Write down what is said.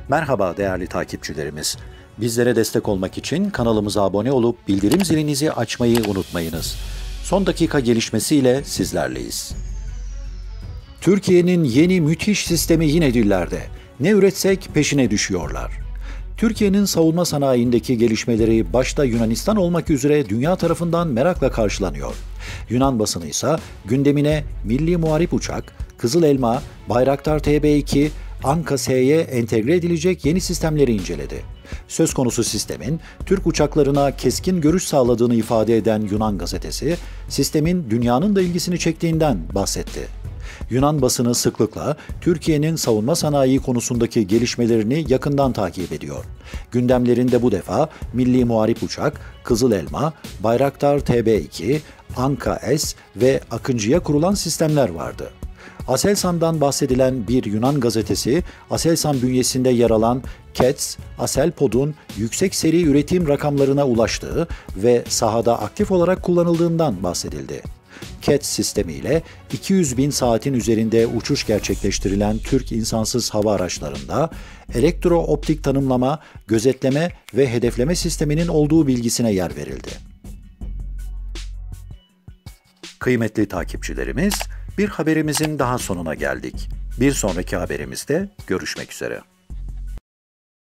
Merhaba değerli takipçilerimiz. Bizlere destek olmak için kanalımıza abone olup bildirim zilinizi açmayı unutmayınız. Son dakika gelişmesiyle sizlerleyiz. Türkiye'nin yeni müthiş sistemi yine dillerde. Ne üretsek peşine düşüyorlar. Türkiye'nin savunma sanayindeki gelişmeleri başta Yunanistan olmak üzere dünya tarafından merakla karşılanıyor. Yunan basını ise gündemine Milli Muharip Uçak, Kızıl Elma, Bayraktar TB2, Anka-S'ye entegre edilecek yeni sistemleri inceledi. Söz konusu sistemin Türk uçaklarına keskin görüş sağladığını ifade eden Yunan gazetesi, sistemin dünyanın da ilgisini çektiğinden bahsetti. Yunan basını sıklıkla Türkiye'nin savunma sanayi konusundaki gelişmelerini yakından takip ediyor. Gündemlerinde bu defa Milli Muharip Uçak, Kızıl Elma, Bayraktar TB2, Anka-S ve Akıncı'ya kurulan sistemler vardı. Aselsan'dan bahsedilen bir Yunan gazetesi, Aselsan bünyesinde yer alan KETS, Aselpod'un yüksek seri üretim rakamlarına ulaştığı ve sahada aktif olarak kullanıldığından bahsedildi. KETS sistemiyle 200 bin saatin üzerinde uçuş gerçekleştirilen Türk insansız hava araçlarında elektro-optik tanımlama, gözetleme ve hedefleme sisteminin olduğu bilgisine yer verildi. Kıymetli takipçilerimiz, bir haberimizin daha sonuna geldik. Bir sonraki haberimizde görüşmek üzere.